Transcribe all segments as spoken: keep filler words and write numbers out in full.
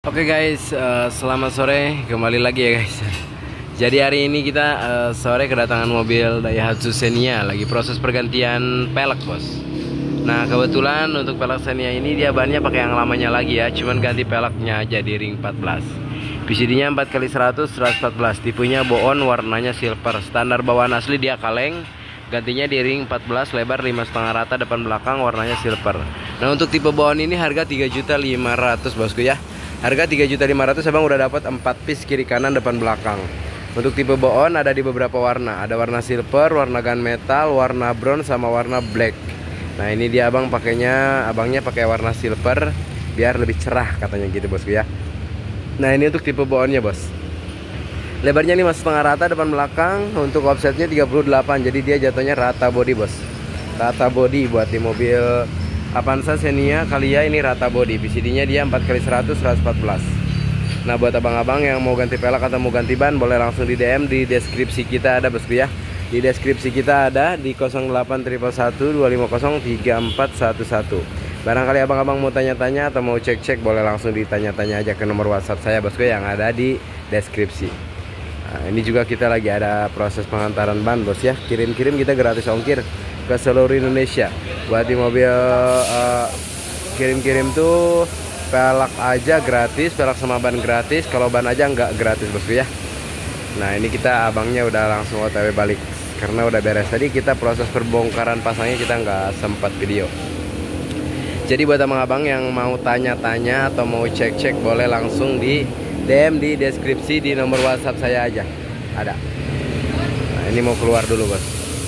Oke guys, uh, selamat sore, kembali lagi ya guys. Jadi hari ini kita uh, sore kedatangan mobil Daihatsu Xenia, lagi proses pergantian pelek bos. Nah kebetulan untuk pelek Xenia ini dia bannya pakai yang lamanya lagi ya, cuman ganti peleknya aja di ring empat belas. P C D-nya empat kali seratus, seratus empat belas, tipenya Boon, warnanya silver. Standar bawaan asli dia kaleng, gantinya di ring empat belas, lebar lima koma lima rata, depan belakang warnanya silver. Nah untuk tipe Boon ini harga tiga juta lima ratus ribu bosku ya. Harga tiga juta lima ratus ribu abang udah dapat empat piece kiri kanan depan belakang. Untuk tipe Boon ada di beberapa warna. Ada warna silver, warna gunmetal, warna brown sama warna black. Nah, ini dia abang pakainya, abangnya pakai warna silver biar lebih cerah katanya gitu bosku ya. Nah, ini untuk tipe Boonnya bos. Lebarnya lima koma lima rata depan belakang. Untuk offsetnya tiga puluh delapan. Jadi dia jatuhnya rata body bos. Rata body buat di mobil Avanza Xenia Calia ini rata body. P C D-nya dia empat kali seratus, seratus empat belas. Nah buat abang-abang yang mau ganti pelek atau mau ganti ban, boleh langsung di D M, di deskripsi kita ada bosku ya. Di deskripsi kita ada di nol delapan satu satu, dua lima nol, tiga empat satu satu. Barangkali abang-abang mau tanya-tanya atau mau cek-cek, boleh langsung ditanya-tanya aja ke nomor WhatsApp saya bosku yang ada di deskripsi. Nah, ini juga kita lagi ada proses pengantaran ban bos ya. Kirim-kirim kita gratis ongkir ke seluruh Indonesia. Buat di mobil kirim-kirim uh, tuh pelak aja gratis, pelak sama ban gratis. Kalau ban aja nggak gratis bosku ya. Nah ini kita abangnya udah langsung O T W balik karena udah beres. Tadi kita proses perbongkaran pasangnya kita nggak sempat video. Jadi buat abang-abang yang mau tanya-tanya atau mau cek-cek, boleh langsung di D M di deskripsi di nomor WhatsApp saya aja ada. Nah ini mau keluar dulu bos.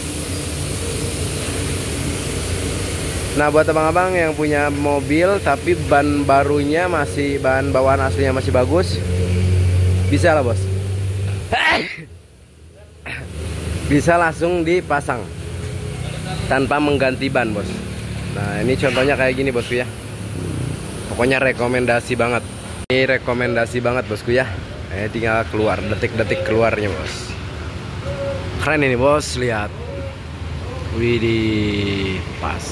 Nah buat abang-abang yang punya mobil tapi ban barunya masih, ban bawaan aslinya masih bagus, bisa lah bos. Bisa langsung dipasang tanpa mengganti ban bos. Nah ini contohnya kayak gini bosku ya. Pokoknya rekomendasi banget. Ini rekomendasi banget bosku ya. Nah, tinggal keluar, detik-detik keluarnya bos. Keren ini bos, lihat. Widih, pas.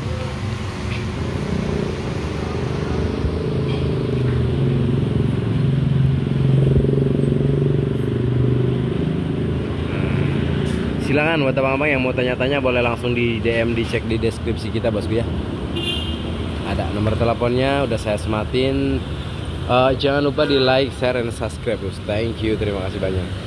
Silakan buat abang-abang yang mau tanya-tanya, boleh langsung di D M, dicek di deskripsi kita bosku ya. Ada nomor teleponnya udah saya sematin. uh, Jangan lupa di like, share, dan subscribe bos. Thank you, terima kasih banyak.